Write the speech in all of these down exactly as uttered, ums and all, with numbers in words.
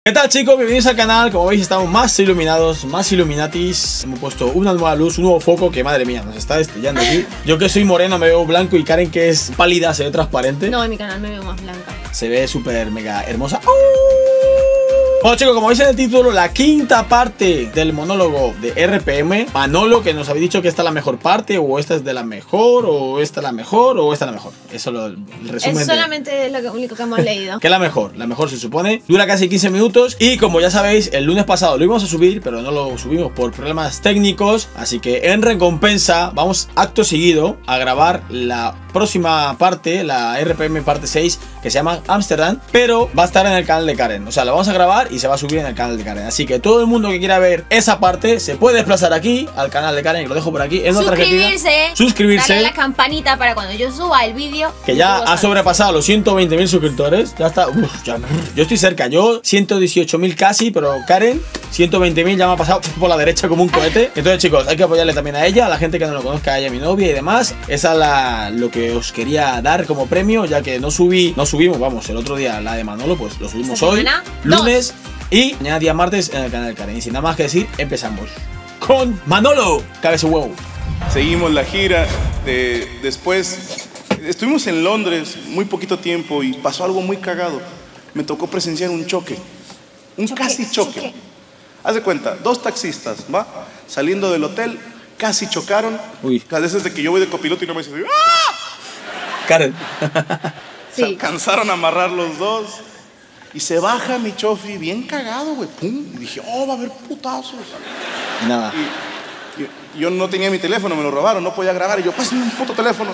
¿Qué tal, chicos? Bienvenidos al canal. Como veis estamos más iluminados, más Illuminatis. Hemos puesto una nueva luz, un nuevo foco que, madre mía, nos está destellando aquí. Yo que soy moreno me veo blanco y Karen, que es pálida, se ve transparente. No, en mi canal me veo más blanca. Se ve súper mega hermosa. Bueno, chicos, como veis en el título, la quinta parte del monólogo de R P M. Manolo, que nos habéis dicho que esta es la mejor parte, o esta es de la mejor, o esta es la mejor, o esta es la mejor. Eso lo, el resumen. Es solamente de... lo que, único que hemos leído. Que es la mejor, la mejor se supone. Dura casi quince minutos. Y como ya sabéis, el lunes pasado lo íbamos a subir, pero no lo subimos por problemas técnicos. Así que en recompensa, vamos acto seguido a grabar la próxima parte, la R P M parte seis, que se llama Amsterdam, pero va a estar en el canal de Karen. O sea, lo vamos a grabar y se va a subir en el canal de Karen. Así que todo el mundo que quiera ver esa parte se puede desplazar aquí al canal de Karen, que lo dejo por aquí en otra suscribirse, suscribirse, darle a la campanita para cuando yo suba el vídeo, que ya ha sobrepasado los ciento veinte mil suscriptores. Ya está. Uf, ya, yo estoy cerca, yo ciento dieciocho mil casi, pero Karen ciento veinte mil ya me ha pasado por la derecha como un cohete. Entonces, chicos, hay que apoyarle también a ella, a la gente que no lo conozca, a ella, mi novia y demás. Esa es la, lo que os quería dar como premio, ya que no subí, no subimos, vamos, el otro día la de Manolo, pues lo subimos hoy, lunes, y mañana día martes en el canal de Karen. Y sin nada más que decir, empezamos con Manolo, cabeza huevo. Seguimos la gira, de, después estuvimos en Londres muy poquito tiempo y pasó algo muy cagado. Me tocó presenciar un choque, un choque, casi choque. choque. Haz de cuenta, dos taxistas, ¿va? Saliendo del hotel, casi chocaron. Uy. A veces de que yo voy de copiloto y no me dice ¡ah! Karen. Sí. Se alcanzaron a amarrar los dos. Y se baja mi chofi bien cagado, güey. Pum. Y dije, oh, va a haber putazos. Nada. Y, y yo no tenía mi teléfono, me lo robaron, no podía grabar. Y yo, pásame un puto teléfono.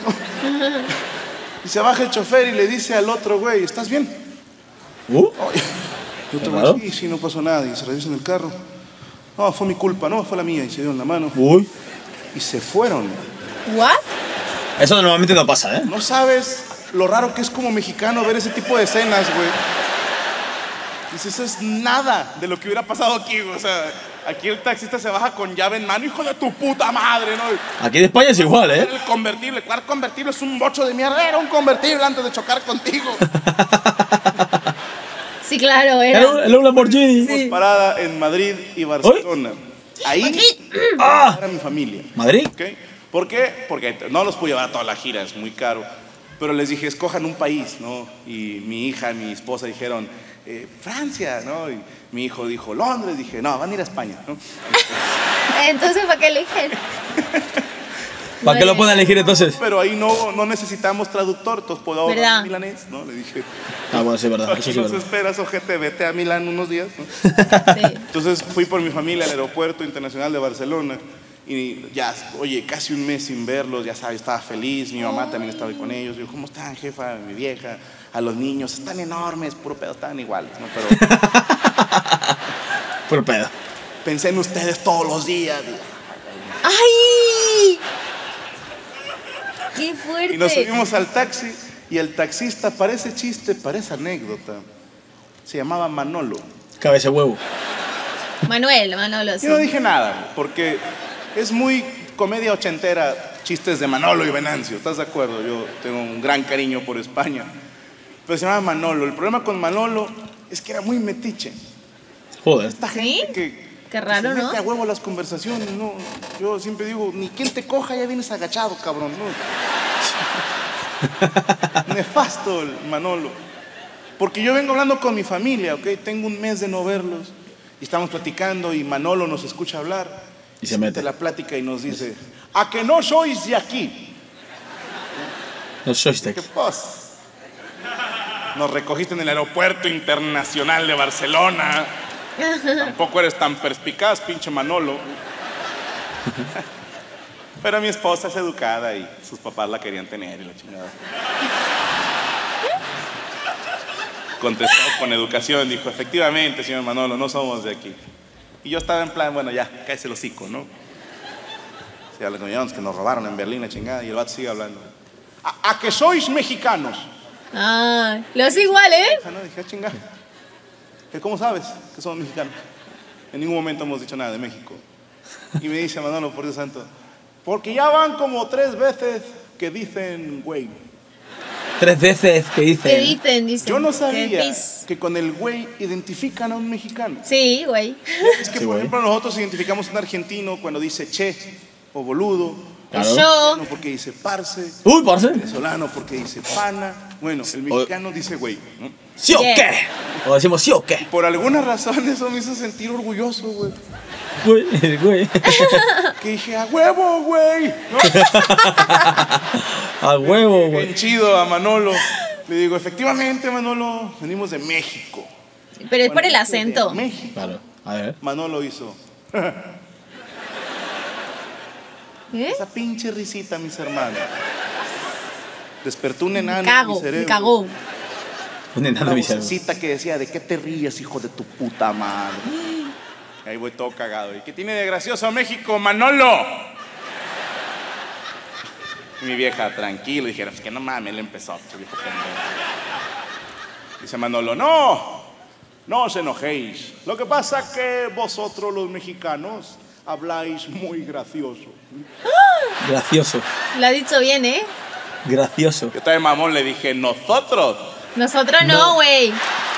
Y se baja el chofer y le dice al otro, güey, ¿estás bien? ¿Uh? Oh, y otro güey, sí, sí, no pasó nada. Y se revisa en el carro. No, fue mi culpa, no, fue la mía. Y se dieron la mano. Uy. Y se fueron. ¿What? Eso normalmente no pasa, ¿eh? No sabes lo raro que es como mexicano ver ese tipo de escenas, güey. Dices, eso es nada de lo que hubiera pasado aquí, güey. O sea, aquí el taxista se baja con llave en mano, hijo de tu puta madre, ¿no? Aquí en España es igual, ¿eh? El convertible, ¿cuál convertible? Es un bocho de mierda. Era un convertible antes de chocar contigo. Sí, claro, era. Era un Lamborghini. Sí. Parada en Madrid y Barcelona. ¿Oye? Ahí ah. era mi familia. ¿Madrid? ¿Okay? ¿Por qué? Porque no los pude llevar a toda la gira, es muy caro. Pero les dije, escojan un país, ¿no? Y mi hija, mi esposa dijeron, eh, Francia, ¿no? Y mi hijo dijo, Londres. Dije, no, van a ir a España, ¿no? Entonces, ¿para qué eligen? ¿Para qué lo pueden elegir entonces? Pero ahí no, no necesitamos traductor, todos puedo hablar milanés, ¿no? Le dije. Ah, bueno, sí, es verdad. Eso sí, nos verdad. esperas, ojete, vete a Milán unos días, ¿no? Sí. Entonces fui por mi familia al aeropuerto internacional de Barcelona. Y ya, oye, casi un mes sin verlos, ya sabes, estaba feliz, mi mamá también estaba ahí con ellos. Yo, ¿cómo están, jefa? Mi vieja, a los niños, están enormes, puro pedo, están iguales, ¿no? Pero... puro pedo. Pensé en ustedes todos los días. ¡Ay! ¡Qué fuerte! Y nos subimos al taxi y el taxista, parece chiste, parece anécdota, se llamaba Manolo. Cabeza huevo. Manuel, Manolo, sí. Yo no dije nada, porque es muy comedia ochentera, chistes de Manolo y Venancio, ¿estás de acuerdo? Yo tengo un gran cariño por España. Pero se llamaba Manolo. El problema con Manolo es que era muy metiche. Joder. Esta ¿Sí? gente que, Qué raro, que se ¿no? mete a huevo las conversaciones, ¿no? Yo siempre digo, ni quien te coja ya vienes agachado, cabrón, ¿no? Nefasto el Manolo. Porque yo vengo hablando con mi familia, ¿ok? Tengo un mes de no verlos. Y estamos platicando y Manolo nos escucha hablar. Y se mete la plática y nos dice, ¿a que no sois de aquí? No sois de ¿Qué aquí. pasa? Nos recogiste en el aeropuerto internacional de Barcelona. Tampoco eres tan perspicaz, pinche Manolo. Pero mi esposa es educada y sus papás la querían tener y la chingada. Contestó con educación, dijo, efectivamente, señor Manolo, no somos de aquí. Y yo estaba en plan, bueno, ya, cállese el hocico, ¿no? O sea, los que nos robaron en Berlín, la chingada, y el vato sigue hablando. ¿A, a que sois mexicanos? Ah, los igual, ¿eh? No, dije, ah, chingada. ¿Cómo sabes que somos mexicanos? En ningún momento hemos dicho nada de México. Y me dice Manolo, por Dios santo, porque ya van como tres veces que dicen, güey. Tres veces que dicen. ¿Qué dicen? Dicen. Yo no ¿Qué sabía dis? que con el güey identifican a un mexicano. Sí, güey. Es que, Sí, por güey. ejemplo, nosotros identificamos a un argentino cuando dice che o boludo. Claro. Yo. Mexicano porque dice parce. Uy, parce. Venezolano porque dice pana. Bueno, el mexicano dice güey, ¿no? ¿Sí o Yeah. qué? O decimos sí o qué. Por alguna razón eso me hizo sentir orgulloso, güey. Güey, güey. Que dije, a huevo, güey. ¿no? Al huevo, güey. Bien chido a Manolo. Le digo, efectivamente, Manolo, venimos de México. Pero es por Cuando el dije acento. de México, Claro. A ver. Manolo hizo ¿Eh? esa pinche risita, mis hermanos. Despertó un Me enano en cago, mi cerebro. me cagó. Un enano Una mi cerebro. vocecita que decía, ¿de qué te ríes, hijo de tu puta madre? Y ahí voy todo cagado. ¿Y qué tiene de gracioso México, Manolo? Y mi vieja, tranquilo, dijera, es que no mames, él empezó, che, viejo pendejo. Dice Manolo, no, no os enojéis. Lo que pasa es que vosotros los mexicanos habláis muy gracioso. Gracioso. Lo ha dicho bien, ¿eh? Gracioso. Yo también, mamón, le dije, nosotros. Nosotros No. no, güey.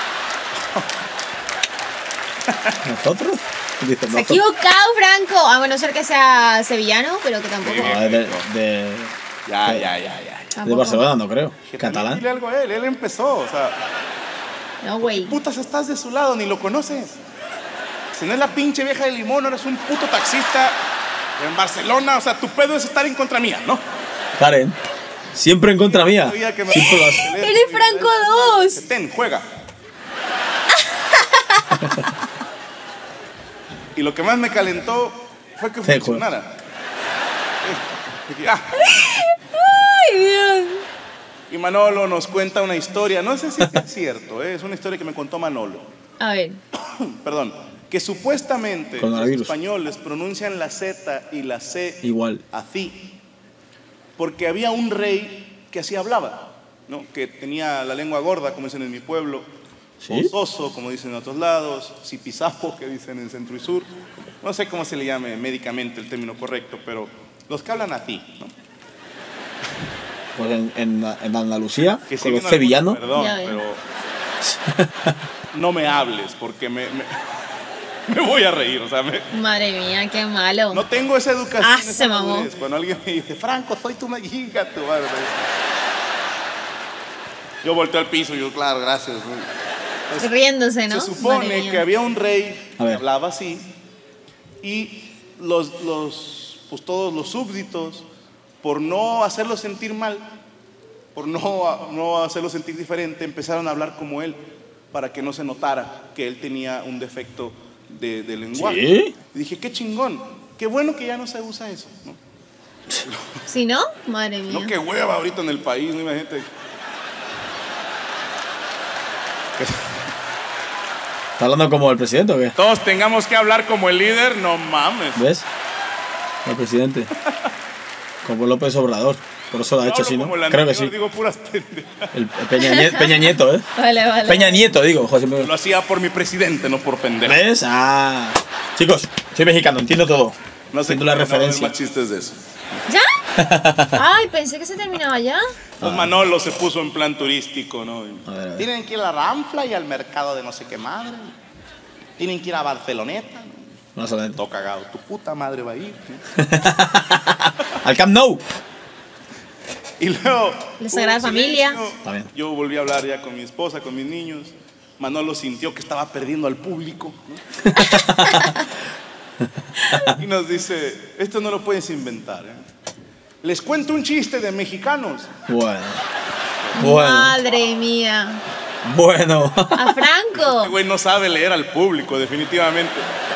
¿Nosotros? Dice, Se ha nosotros. equivocado, Franco. A bueno ser que sea sevillano, pero que tampoco. Sí, No, es de, de, Ya, de- ya, ya, ya. de Tampoco. Barcelona, no creo. Que también Catalán. dile algo a él, él empezó, o sea, No, güey. putas estás de su lado, ni lo conoces. Si no es la pinche vieja de Limón, eres un puto taxista en Barcelona, o sea, tu pedo es estar en contra mía, ¿no? Karen. Siempre en contra mía. Sabía que me- Siempre lo hace. Eres Franco dos. Ten, juega. Y lo que más me calentó fue que Sí, funcionara. Dije, ah. Ay, Dios. Y Manolo nos cuenta una historia, no sé si es cierto, ¿eh? Es una historia que me contó Manolo. A ver. Perdón, que supuestamente los Coronavirus. españoles pronuncian la Z y la C Igual. así, porque había un rey que así hablaba, ¿no? Que tenía la lengua gorda, como dicen en mi pueblo, ¿Sí? o soso, como dicen en otros lados, zipizapo, que dicen en centro y sur. No sé cómo se le llame médicamente el término correcto, pero los que hablan así, ¿no? Pues en, en, en Andalucía, Que si con los bien sevillanos. algunos- Ya Perdón, veo. pero no me hables porque me, me, me voy a reír, o sea, me- Madre mía, qué malo. no tengo esa educación. Ah, esa se mamó. madurez. Cuando alguien me dice, Franco, soy tu mexica, tu madre. Yo volteo al piso y yo, claro, gracias. Riéndose, ¿no? Se Madre supone mía. que había un rey A que ver. hablaba así y los, los, pues todos los súbditos, por no hacerlo sentir mal, por no, no hacerlo sentir diferente, empezaron a hablar como él para que no se notara que él tenía un defecto de, de lenguaje. ¿Sí? Y dije, qué chingón, qué bueno que ya no se usa eso, ¿no? Si no, madre mía. No, qué hueva ahorita en el país, no imagínate. ¿Está hablando como el presidente o qué? Todos tengamos que hablar como el líder, no mames. ¿Ves? El presidente. Como López Obrador. Por eso lo ha Yo hecho hablo así, ¿no? como el Creo que anterior, sí. digo puras pendejas. El, el Peña, Nieto, Peña Nieto, ¿eh? Vale, vale. Peña Nieto, digo. José Miguel. Lo hacía por mi presidente, no por pendejo. ¿Ves? Ah. Chicos, soy mexicano, entiendo todo. No sé entiendo la cómo no haber referencia. más chistes de eso. ¿Ya? Ay, pensé que se terminaba ya. Pues Manolo se puso en plan turístico, ¿no? A ver, a ver. Tienen que ir a la Ramfla y al mercado de no sé qué madre. Tienen que ir a Barceloneta. No solamente. Todo cagado. Tu puta madre va a ir. Al Camp Nou. Y luego. La Sagrada hubo un Familia. silencio. Está bien. Yo volví a hablar ya con mi esposa, con mis niños. Manolo sintió que estaba perdiendo al público, ¿no? Y nos dice: esto no lo puedes inventar, ¿eh? Les cuento un chiste de mexicanos. Bueno. Bueno. Madre mía. Bueno. A Franco. Este güey no sabe leer al público, definitivamente.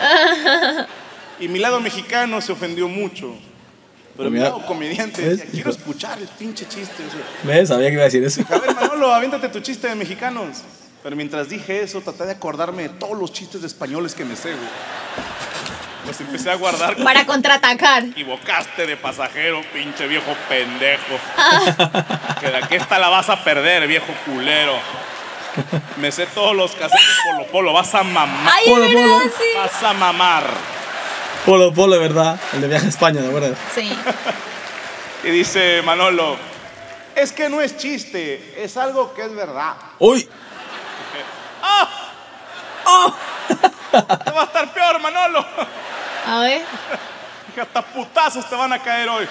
Y mi lado mexicano se ofendió mucho. Pero mi Mira, lado comediante ¿ves? decía, quiero escuchar el pinche chiste. O sea, ¿Ves? Sabía que iba a decir eso. a ver, Manolo, aviéntate tu chiste de mexicanos. Pero mientras dije eso, traté de acordarme de todos los chistes de españoles que me sé, güey. Los empecé a guardar. Para contraatacar. Equivocaste de pasajero, pinche viejo pendejo. Que de aquí esta la vas a perder, viejo culero. Me sé todos los casetes Polo Polo, vas a mamar. Ay, Polo, es verdad, polo. sí. Vas a mamar. Polo, polo, ¿verdad? El de viaje a España, ¿de acuerdo? Sí. Y dice Manolo, es que no es chiste, es algo que es verdad. ¡Uy! ¡Ah! ¡Oh! Te va a estar peor, Manolo. A ver. Dije, hasta putazos te van a caer hoy.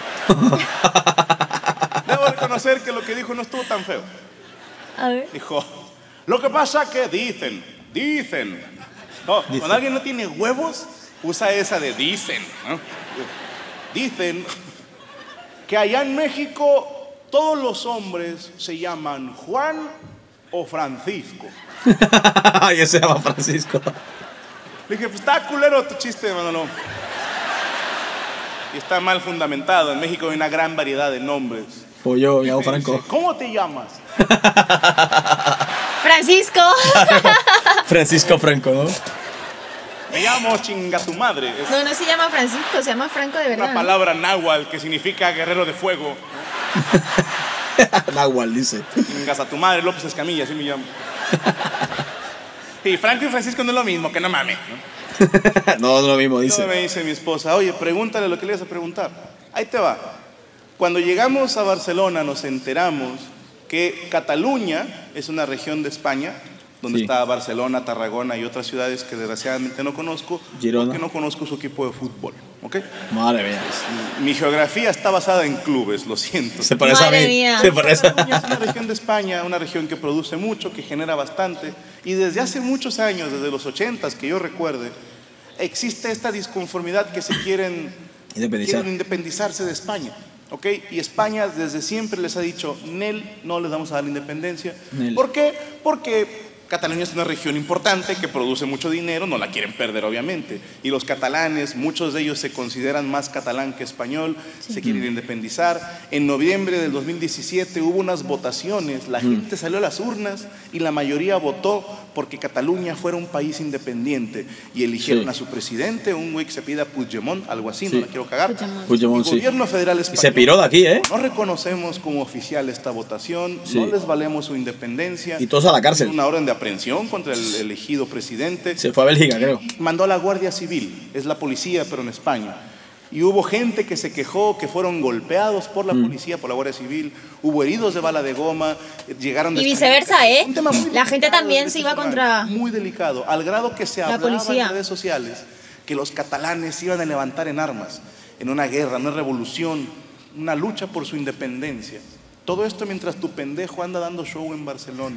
Debo reconocer que lo que dijo no estuvo tan feo. A ver. Dijo, lo que pasa que dicen, dicen. No, Dicen. Cuando alguien no tiene huevos, usa esa de dicen, ¿no? Dicen que allá en México todos los hombres se llaman Juan o Francisco. Ya se llama Francisco. Le dije, pues está culero tu chiste, Manolo. Y está mal fundamentado. En México hay una gran variedad de nombres. Pues yo, me llamo Dice, Franco. ¿cómo te llamas? Francisco. Francisco Franco, ¿no? Me llamo chinga tu madre. Es No, no se llama Francisco, se llama Franco de verdad. una palabra náhuatl que significa guerrero de fuego. Nahual dice. Chingas a tu madre, López Escamilla, así me llamo. Y Franco y Francisco no es lo mismo, que no mames, ¿no? No, es lo mismo, Entonces dice. me dice mi esposa, oye, pregúntale lo que le ibas a preguntar. Ahí te va. Cuando llegamos a Barcelona nos enteramos que Cataluña es una región de España, donde Sí. está Barcelona, Tarragona y otras ciudades que desgraciadamente no conozco, Girona. porque no conozco su equipo de fútbol, ¿ok? Madre mía. Mi geografía está basada en clubes, lo siento. Se parece Madre a mí. mía. Se parece a... Cataluña es una región de España, una región que produce mucho, que genera bastante, y desde hace muchos años, desde los ochentas que yo recuerde, existe esta disconformidad que se quieren Independizar. quieren independizarse de España, ¿ok? Y España desde siempre les ha dicho, Nel, no les vamos a dar la independencia. Nel. ¿Por qué? Porque Cataluña es una región importante que produce mucho dinero, no la quieren perder obviamente. Y los catalanes, muchos de ellos se consideran más catalán que español, se quieren independizar. En noviembre del dos mil diecisiete hubo unas votaciones, la gente salió a las urnas y la mayoría votó porque Cataluña fuera un país independiente. Y eligieron Sí. a su presidente, un güey que se pida Puigdemont, algo así, Sí. no la quiero cagar. Puigdemont. Puigdemont, El sí. gobierno federal Y español. se piró de aquí, ¿eh? No reconocemos como oficial esta votación, Sí. no les valemos su independencia. Y todos a la cárcel. Una orden de aprehensión contra el elegido presidente. Se fue a Bélgica, creo. Mandó a la Guardia Civil, es la policía, pero en España. Y hubo gente que se quejó, que fueron golpeados por la policía, por la Guardia Civil. Hubo heridos de bala de goma, eh, llegaron... Y de viceversa, ¿eh? Un tema muy La gente delicado, también derechos se iba humanos, contra- Muy delicado, al grado que se La hablaba policía. en redes sociales que los catalanes se iban a levantar en armas, en una guerra, una revolución, una lucha por su independencia. Todo esto mientras tu pendejo anda dando show en Barcelona.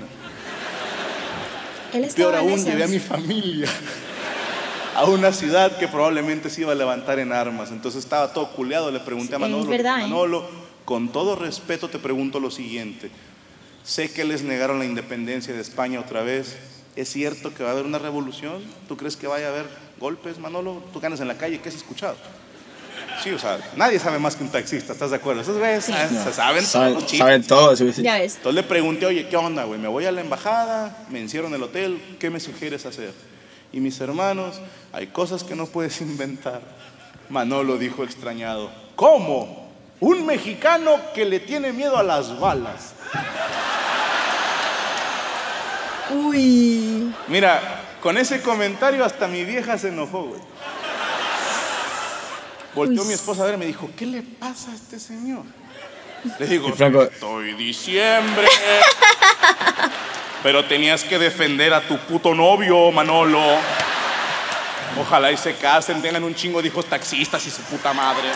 Él Peor estaba en aún, esas. llevé a mi familia a una ciudad que probablemente se iba a levantar en armas. Entonces estaba todo culeado. Le pregunté a Sí, Manolo, es verdad, ¿eh? Manolo, con todo respeto te pregunto lo siguiente. Sé que les negaron la independencia de España otra vez. ¿Es cierto que va a haber una revolución? ¿Tú crees que vaya a haber golpes, Manolo? ¿Tú ganas en la calle? ¿Qué has escuchado? Sí, o sea, nadie sabe más que un taxista, ¿estás de acuerdo? Esos güeyes Sí. ah, se saben todos Saben, los chistes. saben todo. Sí, sí. Ya ves. Entonces le pregunté, oye, ¿qué onda, güey? Me voy a la embajada, me encierro en el hotel, ¿qué me sugieres hacer? Y mis hermanos, hay cosas que no puedes inventar. Manolo dijo extrañado, ¿cómo? Un mexicano que le tiene miedo a las balas. Uy. Mira, con ese comentario hasta mi vieja se enojó, güey. Volteó Uy. mi esposa a ver y me dijo, ¿qué le pasa a este señor? Le digo, Y Franco- estoy diciembre. Pero tenías que defender a tu puto novio, Manolo. Ojalá y se casen, tengan un chingo de hijos taxistas y su puta madre.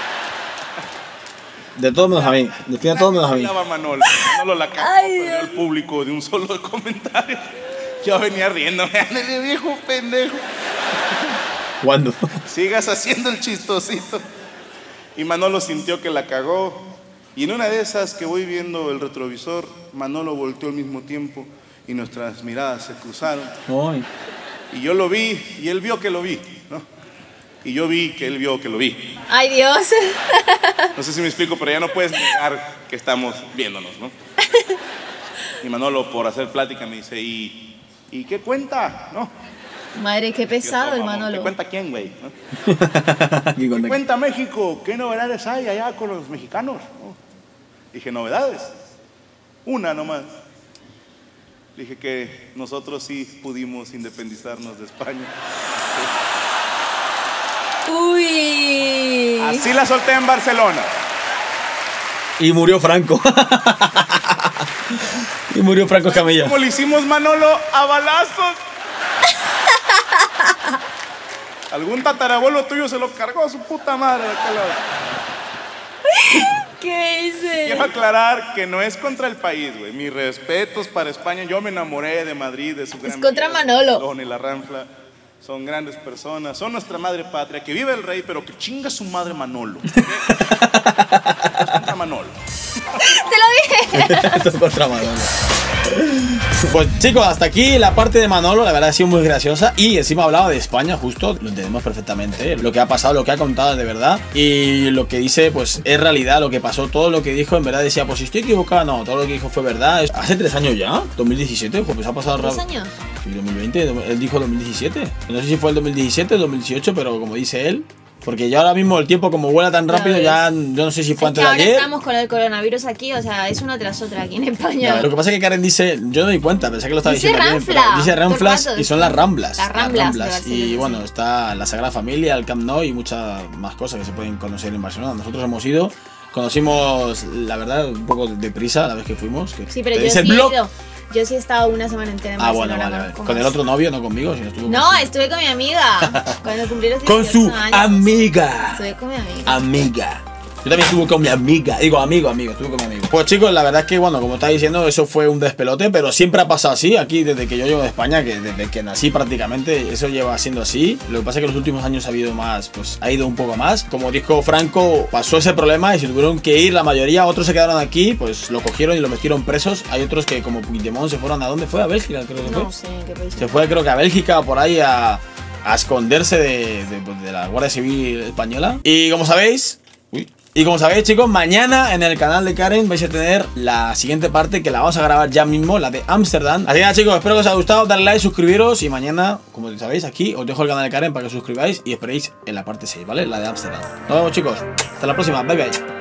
De todos menos a mí. Define a todos menos a mí. Hablaba Manolo. Manolo la cagó, Ay, perdió el público de un solo comentario. Yo venía riéndome, ándale viejo pendejo. ¿Cuándo? Sigas haciendo el chistosito. Y Manolo sintió que la cagó. Y en una de esas que voy viendo el retrovisor, Manolo volteó al mismo tiempo y nuestras miradas se cruzaron. Ay. Y yo lo vi y él vio que lo vi, ¿no? Y yo vi que él vio que lo vi. Ay, Dios. No sé si me explico, pero ya no puedes negar que estamos viéndonos, ¿no? Y Manolo, por hacer plática, me dice, ¿y, ¿y qué cuenta? ¿No? Madre, qué pesado el ¿Qué Manolo. cuenta quién, güey? ¿No? ¿Qué ¿Qué conté? cuenta México? ¿Qué novedades hay allá con los mexicanos? ¿No? Dije, ¿novedades? Una nomás. Dije que nosotros sí pudimos independizarnos de España. Uy. Así la solté en Barcelona. Y murió Franco. Y murió Franco Escamilla. Como le hicimos, Manolo, a balazos. Algún tatarabuelo tuyo se lo cargó a su puta madre de aquel lado. ¿Qué hice? Quiero aclarar que no es contra el país, güey. Mis respetos para España. Yo me enamoré de Madrid, de su gran... Es contra vida, Manolo. Don y la Ranfla. Son grandes personas. Son nuestra madre patria. Que vive el rey, pero que chinga su madre Manolo. Es contra Manolo. Te lo dije. Esto es contra Manolo. Pues chicos, hasta aquí la parte de Manolo. La verdad ha sido muy graciosa. Y encima hablaba de España, justo. Lo entendemos perfectamente, ¿eh? Lo que ha pasado, lo que ha contado de verdad. Y lo que dice, pues es realidad lo que pasó. Todo lo que dijo, en verdad decía, pues si estoy equivocado, no. Todo lo que dijo fue verdad. Hace tres años ya, dos mil diecisiete. Pues ha pasado ¿Tres rápido. años? Sí, dos mil veinte. Él dijo dos mil diecisiete. No sé si fue el dos mil diecisiete o dos mil dieciocho, pero como dice él. Porque ya ahora mismo el tiempo como vuela tan rápido, ya, ya yo no sé si fue es antes que de ahora ayer. estamos con el coronavirus aquí, o sea, es una tras otra aquí en España. Ya, lo que pasa es que Karen dice, yo no me di cuenta, pensé que lo estaba Dice diciendo Ranfla, bien, pero dice Ranflas todo el rato, y son las Ramblas. Las Ramblas de Y Barcelona, bueno, sí. está la Sagrada Familia, el Camp Nou y muchas más cosas que se pueden conocer en Barcelona. Nosotros hemos ido, conocimos, la verdad, un poco deprisa la vez que fuimos. Que Sí, pero te yo dice sí el he blog. ido. Yo sí he estado una semana entera en Ah, bueno, Barcelona. vale, vale. con- Con el otro novio, no conmigo, sino estuvo No, estuve con mi amiga. Cuando cumplí los con su dieciocho años. amiga. Estuve con mi amiga. Amiga. Yo también estuve con mi amiga. Digo, amigo, amigo, estuve con mi amigo. Pues chicos, la verdad es que, bueno, como está diciendo, eso fue un despelote, pero siempre ha pasado así. Aquí, desde que yo llevo de España, que desde que nací prácticamente, eso lleva siendo así. Lo que pasa es que en los últimos años ha habido más, pues ha ido un poco más. Como dijo Franco, pasó ese problema y se tuvieron que ir la mayoría. Otros se quedaron aquí, pues lo cogieron y lo metieron presos. Hay otros que, como Puigdemont, se fueron a dónde fue, a Bélgica, creo que fue. No sé en qué país. Se fue, creo que a Bélgica o por ahí a, a esconderse de, de, pues, de la Guardia Civil española. Y como sabéis, uy, y como sabéis, chicos, mañana en el canal de Karen vais a tener la siguiente parte que la vamos a grabar ya mismo, la de Ámsterdam. Así que nada, chicos, espero que os haya gustado, darle like, suscribiros y mañana, como sabéis, aquí os dejo el canal de Karen para que os suscribáis y esperéis en la parte seis, ¿vale? La de Ámsterdam. Nos vemos, chicos. Hasta la próxima. Bye, bye.